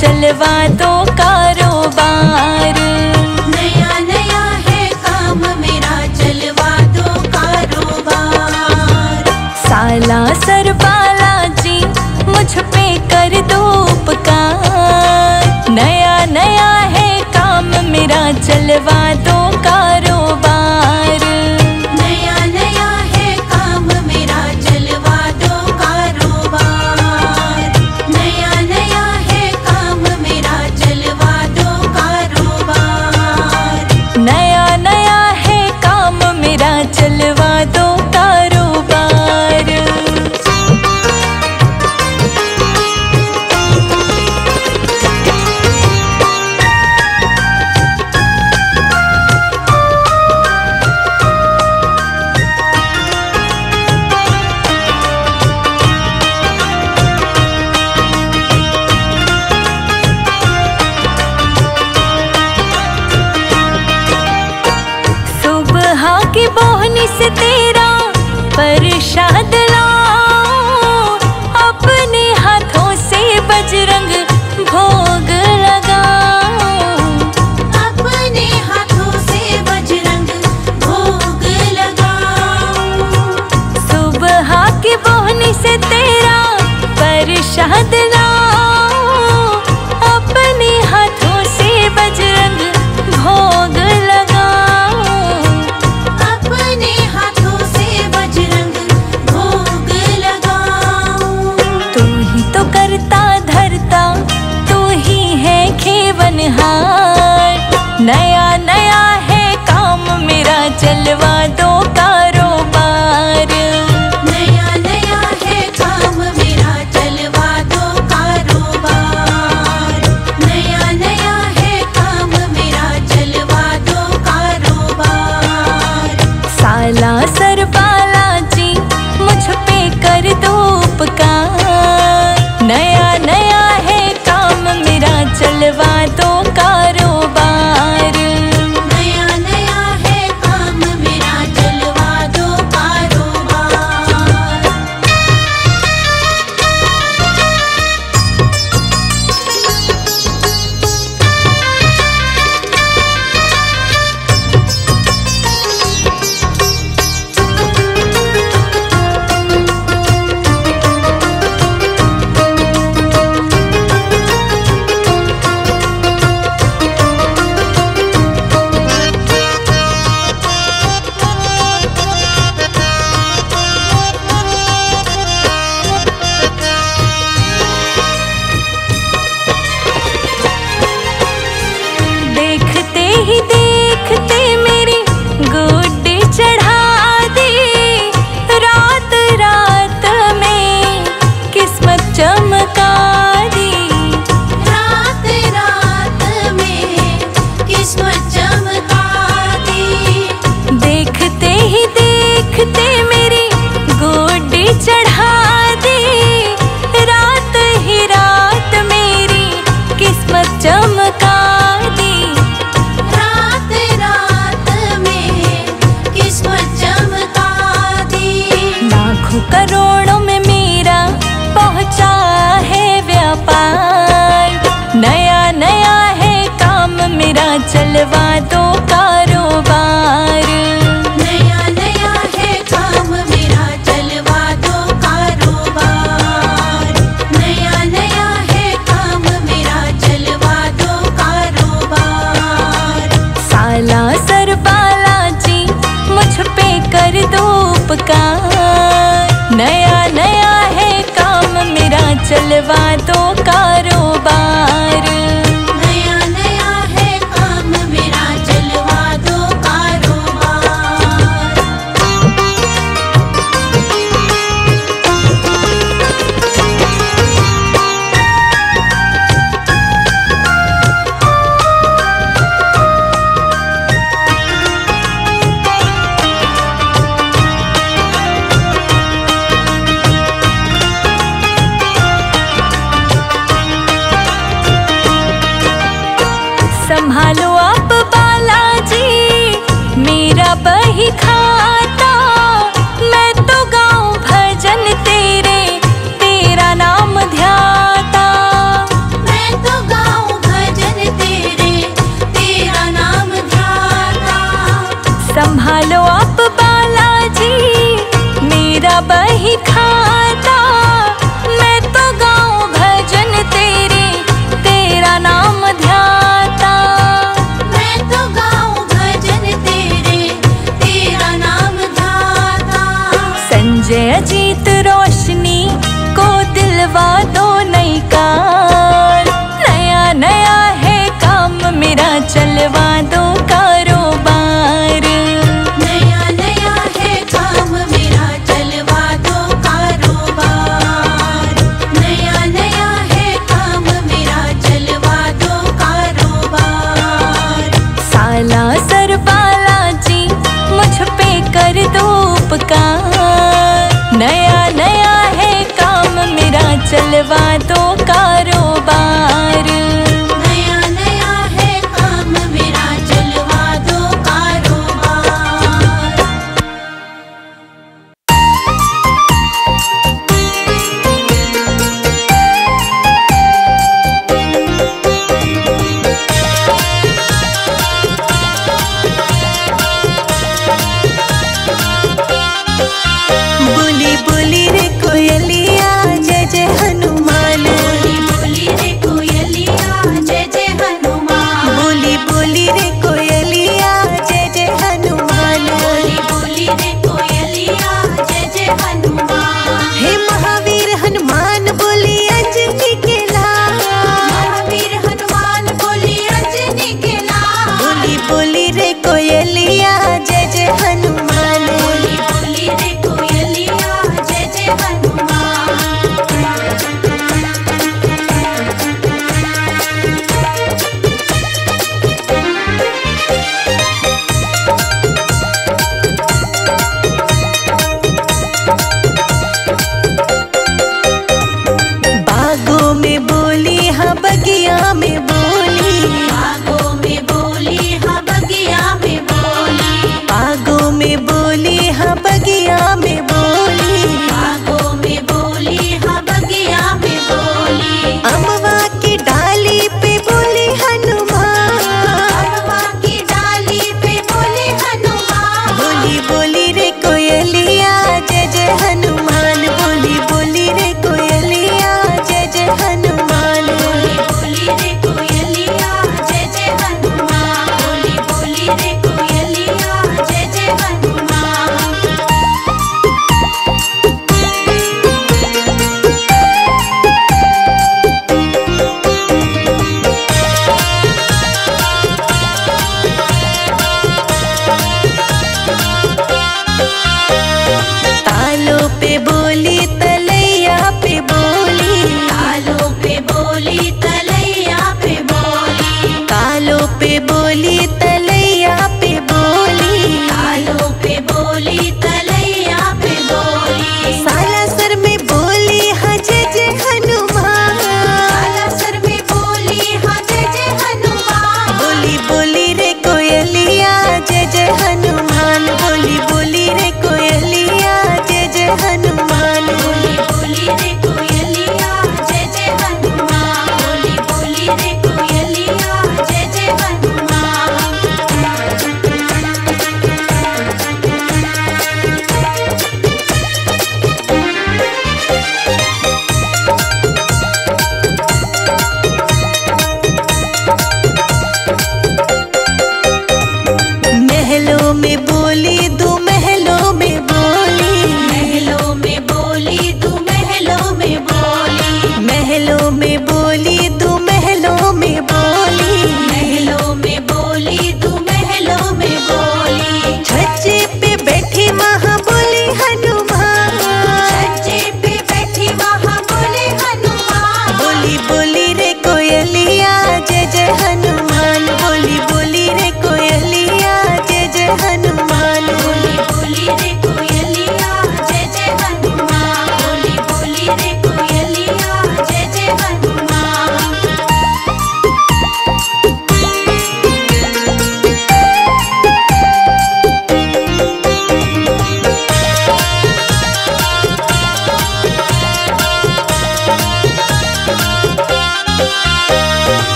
चलवा दो कारोबार। नया नया है काम मेरा, चलवा दो कारोबार। साला सरबाला जी मुझ पे कर दो उपकार। नया नया है काम मेरा, चलवा दो कारोबार। नया नया है काम मेरा, चलवा दो कारोबार। नया नया है काम मेरा, चलवा दो कारोबार। नया नया है काम मेरा, चलवा दो कारोबार। सुबह की बोहनी से तेरा प्रसाद लाओ, अपने हाथों से बजरंग भोग लगाओ। अपने हाथों से बजरंग भोग लगाओ। सुबह की बोहनी से तेरा प्रसाद लाओ, अपने हाथों से बजरंग भोग लगाओ। अपने हाथों से बजरंग भोग लगाओ। तू ही तो करता धरता, तू ही है खेवनहार। नया नया है काम मेरा, चलवा दो कारोबार। नया नया है काम मेरा, चलवा दो कारोबार। नया नया है काम मेरा, चलवा दो कारोबार। साला सरबाला जी मुझ पे कर दो उपकार। नया नया है काम मेरा, चलवा दो कारोबार। नया नया है काम मेरा, चलवा दो कारोबार। देखते ही देखते मेरी गुड्डी चढ़ा दी। रात रात में किस्मत चमका दी। रात रात में किस्मत चमका दी। देखते ही देखते मेरी गुड्डी चढ़ा दी। रात ही रात मेरी किस्मत चमका दी। रात रात में किस्मत चमका दी। लाखों करोड़ों में मेरा पहुंचा है व्यापार। नया नया है काम मेरा, चलवा दो कारोबार। नया नया है काम मेरा, चलवा दो कारोबार। नया नया है काम मेरा, चलवा दो कारोबार। साला सरबाला जी मुझ पे कर दो उपकार। नया नया है काम मेरा, चलवा दो कारोबार। नया नया है काम मेरा, चलवा दो कारोबार। संभालो आप बालाजी मेरा बही खाता। मैं तो गाऊं भजन तेरे, तेरा नाम ध्याता। मैं तो उपकार। नया नया है काम मेरा, चलवा दो कारोबार। नया नया है काम मेरा, चलवा दो कारोबार। बोली बोली रे कोयलिया, जय जय हनुमान। बोली बोली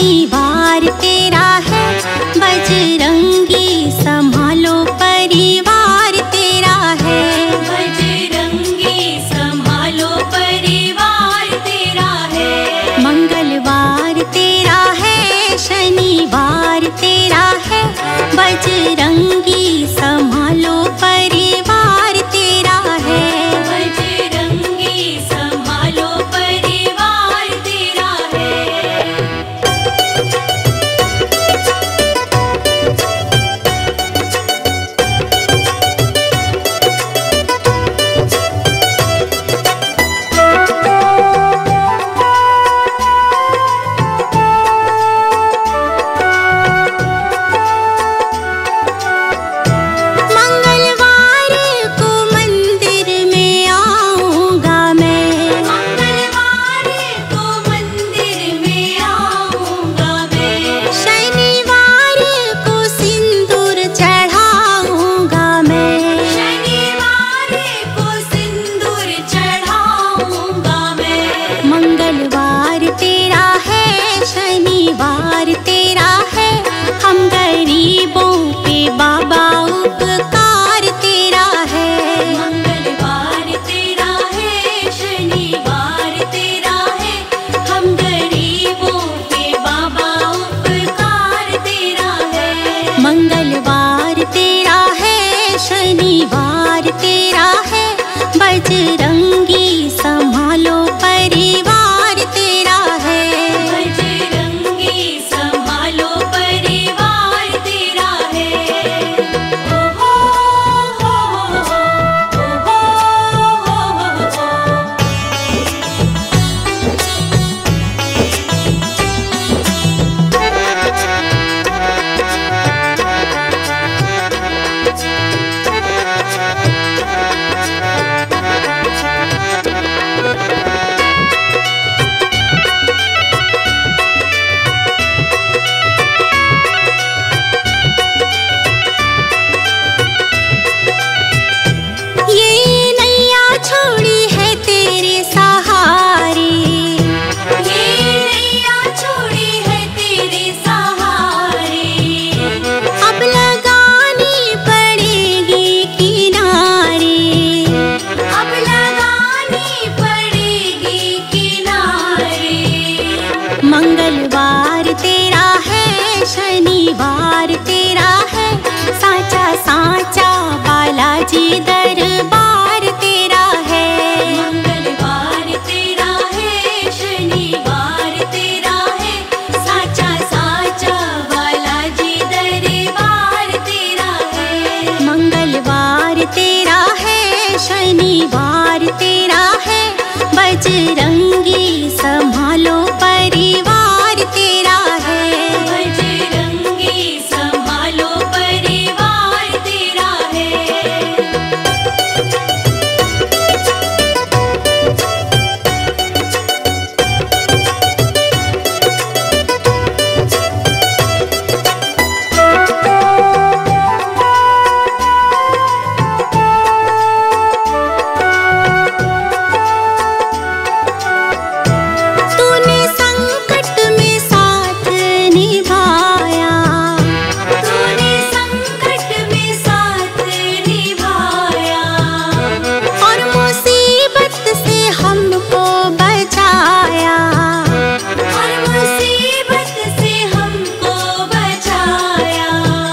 शनिवार तेरा है बजरंगी संभालो परिवार तेरा है। बजरंगी संभालो परिवार तेरा है। मंगलवार तेरा है शनिवार तेरा है बजरंगी संभालो परिवार तेरा है। बजरंगी संभालो परिवार तेरा है। मंगलवार को मंदिर में आऊंगा मैं। मंगलवार को मंदिर में आऊंगा मैं। शनिवार को सिंदूर चढ़ाऊंगा मैं। शनिवार को सिंदूर चढ़ाऊंगा मैं। मंगलवार तेरा है शनिवार तेरा है हम गरीबों के बाबा उपकार तेरा है। मंगलवार तेरा है शनिवार तेरा है हम गरीबों के बाबा उपकार तेरा है। मंगलवार तेरा है शनिवार तेरा है बजरंगी संभालो परिवार तेरा है। बजरंगी संभालो परिवार तेरा है। ओ हो हो हो हो हो। ये नैया छोड़ी है तेरे सहारे। ये नैया छोड़ी है तेरे सहारे। अब लगानी पड़ेगी किनारे। अब लगानी पड़ेगी किनारे। मंगलवार तेरा है शनिवार तेरा है साचा साचा बालाजी दरबार तेरा है। मंगलवार तेरा है शनिवार तेरा है साचा साचा बालाजी दरबार तेरा है। मंगलवार तेरा है शनिवार तेरा है बजरंगी संभालो परिवार तेरा है। बजरंगी संभालो परिवार तेरा है। तूने संकट में साथ निभाया। तूने संकट में साथ निभाया। और मुसीबत से हमको बचाया। और मुसीबत से हमको बचाया।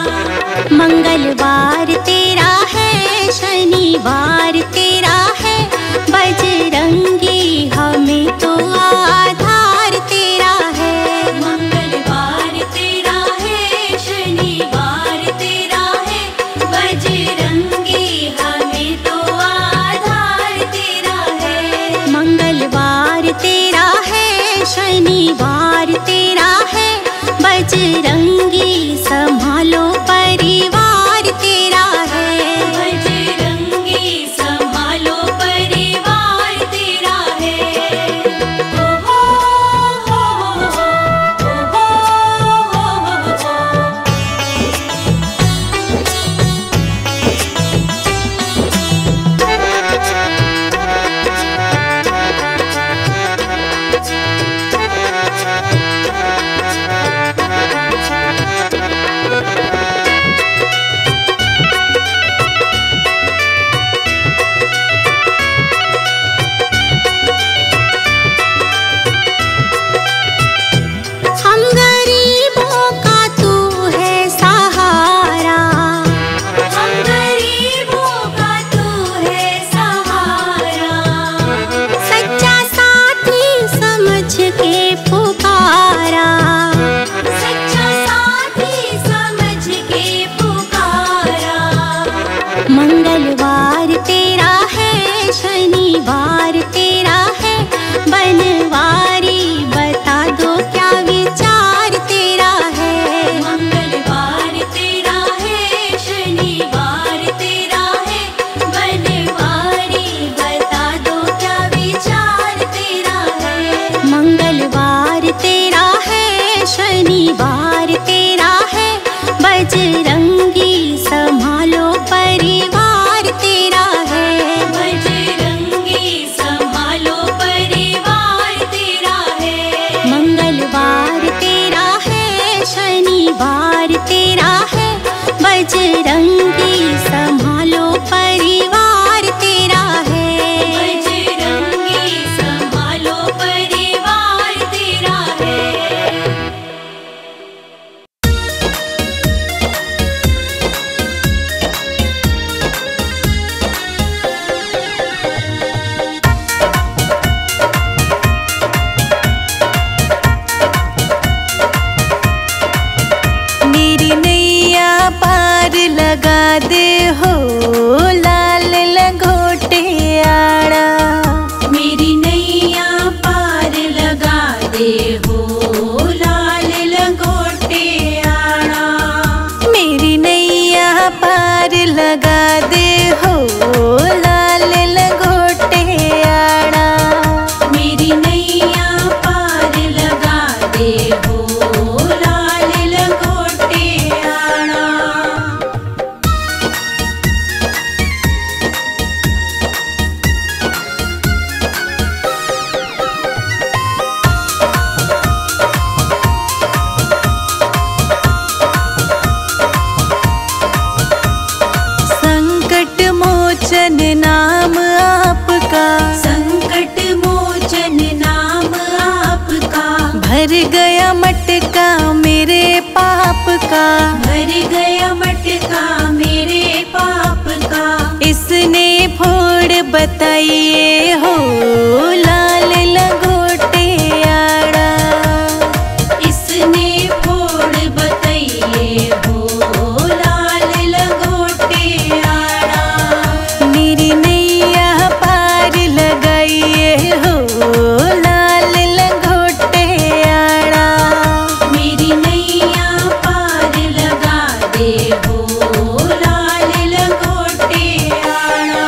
मंगलवार तेरा है शनिवार तेरा है बजरंगी हमें तो आधार तेरा है। मंगलवार तेरा है शनिवार तेरा है बजरंगी हमें तो आधार तेरा है। मंगलवार तेरा है शनिवार तेरा है बजरंगी संभालो परिवार तेरा है। बजरंगी संभालो परिवार तेरा है। ओ हो हो हो हो हो। बजरंगी संभालो परिवार तेरा है। बजरंगी संभालो परिवार तेरा है। मंगलवार तेरा है, शनिवार तेरा है, बजरंगी संभालो परिवार तेरा है। बजरंगी संभालो परिवार तेरा है। मेरी नैया पार लगा दे हो लाल लंगोटे आड़ा। मेरी नैया पार लगा दे हो लाल लंगोटे आड़ा। मेरी नैया पार लगा दे हो लाल लंगोटे आड़ा। मेरी नैया पार लगा दे हो लाल लंगोटे आड़ा। संकट मोचन नाम आपका, संकट मोचन नाम आपका। भर गया मटका मेरे पाप का। भर गया मटका मेरे पाप का। इसने फोड़ बताइए हो लाल लंगोटे आड़ा। इसने फोड़ बताइए हो लाल लंगोटे आड़ा। मेरी नैया पार लगाइए हो लाल लंगोटे आड़ा। मेरी नैया पार लगा दे हो लाल लंगोटे आड़ा।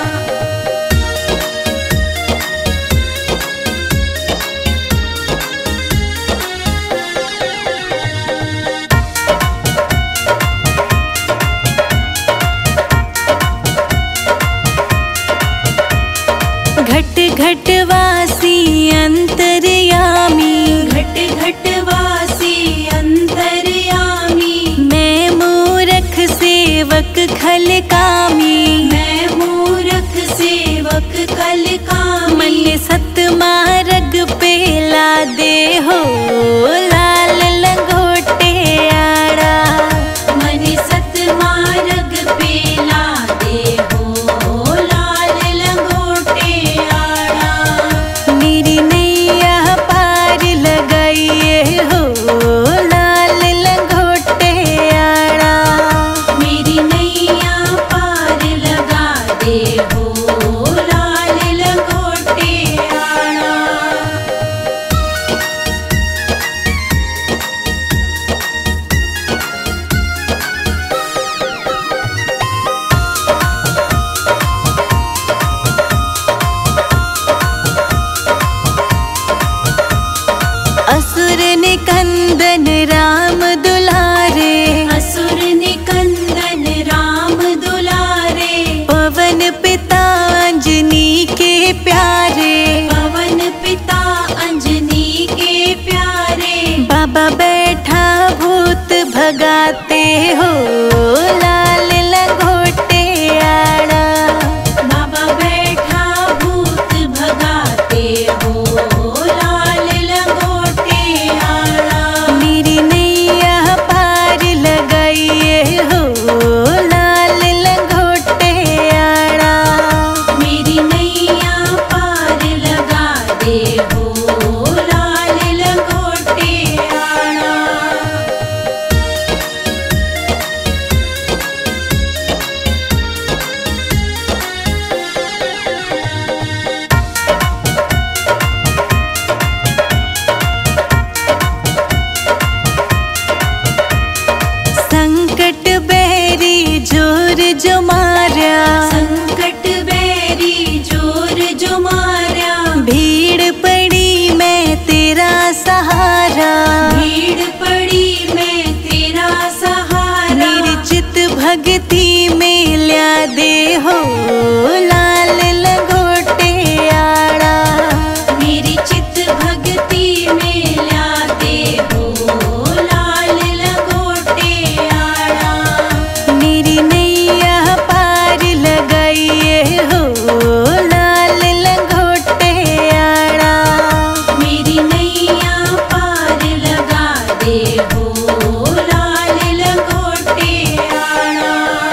घट घट वासी अंतर्यामी, घट घट वासी अंतर्यामी। मैं मूरख सेवक खल कामी। मैं मूरख सेवक कल कामी। मन सत मार्ग पे ला दे हो लाल लंगोटे आड़ा। मन सत मार्ग पे ला दे हो लाल लंगोटे आड़ा। मेरी नैया पार लगाइए हो लाल लंगोटे आड़ा। मेरी नैया पार लगा दे हो लाल लंगोटे आड़ा। असुर निकंदन राम दुलारे, असुर निकंदन राम दुलारे। पवन पिता अंजनी के प्यारे। पवन पिता अंजनी के प्यारे। बाबा बैठा भूत भगाते हो लाल लंगोटे आड़ा। बाबा बैठा भूत भगाते हो लाल लंगोटे आड़ा। मेरी नैया पार लगाइए हो लाल लंगोटे आड़ा। मेरी नैया पार लगा दे हो लाल लंगोटे आड़ा। भक्ति में ल्या दे हो लाल लंगोटे आड़ा। मेरी चित भक्ति में ल्या दे हो लाल लंगोटे आड़ा। मेरी नैया पार लगाइए हो लाल लंगोटे आड़ा। मेरी नैया पार लगा दे हो लाल लंगोटे आड़ा।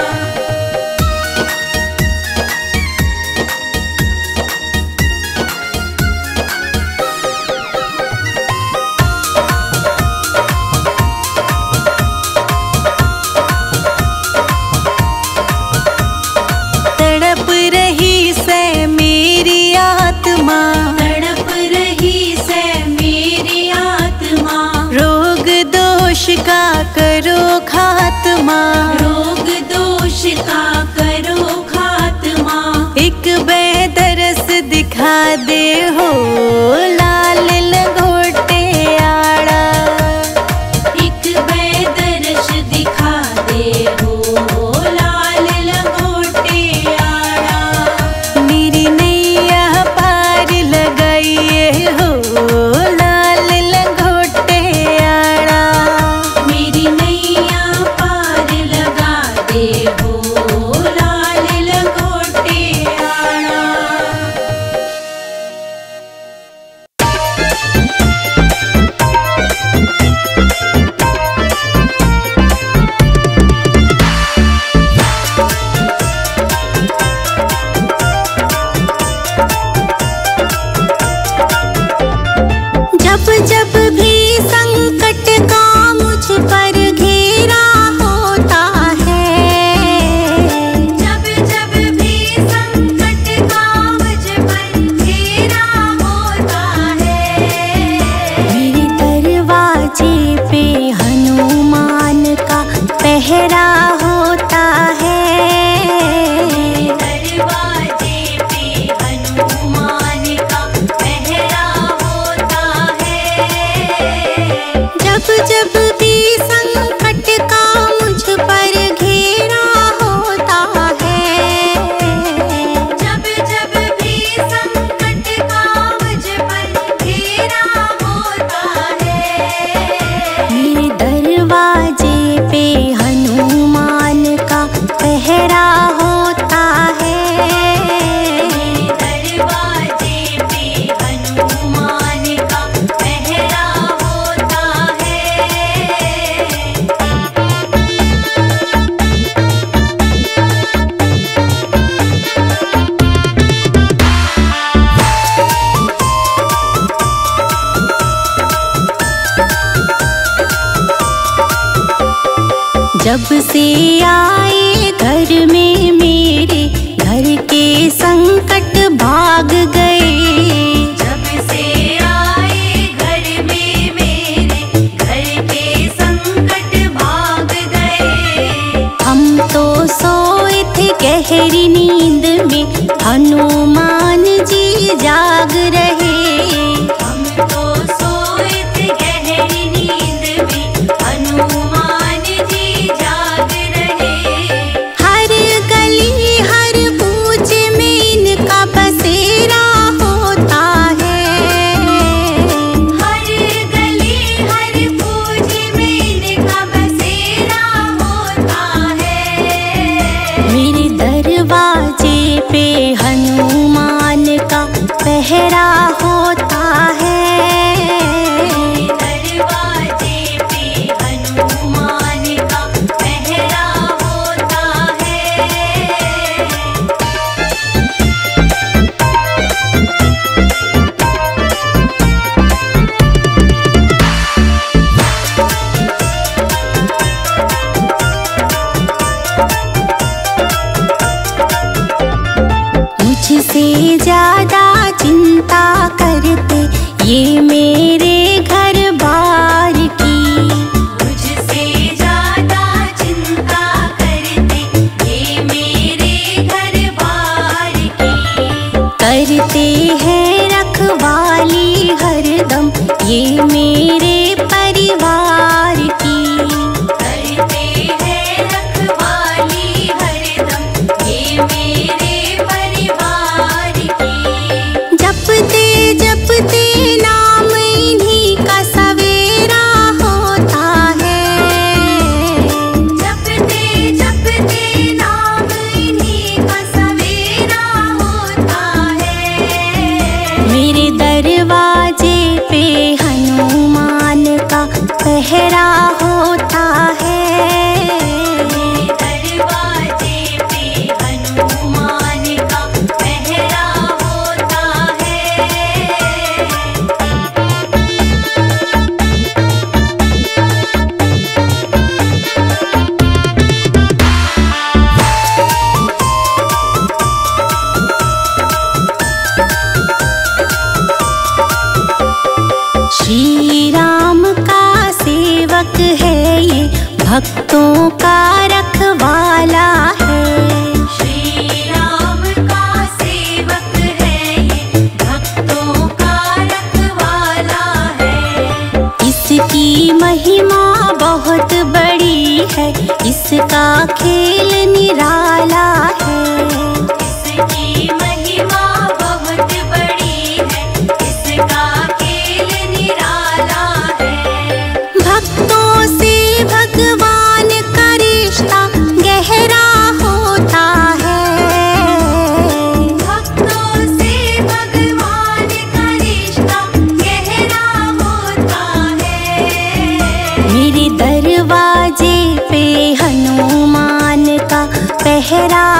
तड़प रही से मेरी आत्मा, तड़प रही से मेरी आत्मा। रोग दोष का करो खात्मा। रोग दोष का करो खात्मा। एक बेदरस दिखा दे हो लाल लंगोटे आड़ा। एक बेदर्श दिखा दे हो लाल लंगोटे आड़ा। मेरी नैया पार लगाइए हो लाल लंगोटे आड़ा। मेरी नैया पार लगा दे हो लाल लंगोटे आड़ा। जब जब भी संकट का मुझ पर घेरा होता है। जब जब भी संकट का मुझ पर घेरा होता है। मेरे दरवाजे पे हनुमान का पहरा होता है। दरवाजे पे हनुमान का पहरा होता है। जब जब भी संकट का मुझ पर घेरा होता है। जब जब भी संकट का मुझ पर घेरा होता है। मेरे दरवाजे पे हनुमान का पहरा होता है। दरवाजे पे हनुमान का पहरा होता है। जब से आए घर में मेरे घर के संकट भाग गए। जब से आए घर में मेरे घर के संकट भाग गए। हम तो सोए थे गहरी नींद में, हनुमान जी जाग रहे। हम तो सोए थे गहरी नींद में, हनुमान जी जाग रहे। हर गली हर कूच में इनका बसेरा का खेल निराला है। इसकी महिमा बहुत बड़ी है, इसका खेल निराला है। भक्तों से भगवान का रिश्ता गहरा होता है। भक्तों से भगवान का रिश्ता गहरा होता है। मेरे दरवाजे पे हनुमान का पहरा